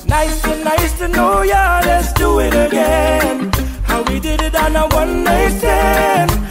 Nice to know ya, let's do it again. How we did it on a one night stand.